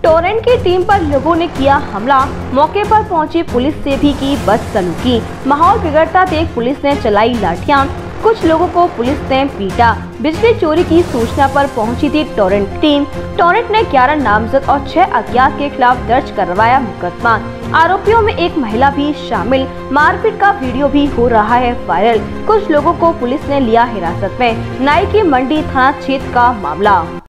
Torrent की team पर लोगों ने किया हमला, मौके पर पहुंची पुलिस से भी की बदसलूकी। माहौल बिगड़ता देख पुलिस ने चलाई लाठियां, कुछ लोगों को पुलिस ने पीटा। बिजली चोरी की सूचना पर पहुंची थी टोरेंट टीम। टोरेंट ने 11 नामजद और 6 अज्ञात के खिलाफ दर्ज करवाया मुकदमा। आरोपियों में एक महिला भी शामिल। मारपीट का वीडियो भी हो रहा है वायरल। कुछ लोगों को पुलिस ने लिया हिरासत में। नाई की मंडी थाना क्षेत्र का मामला।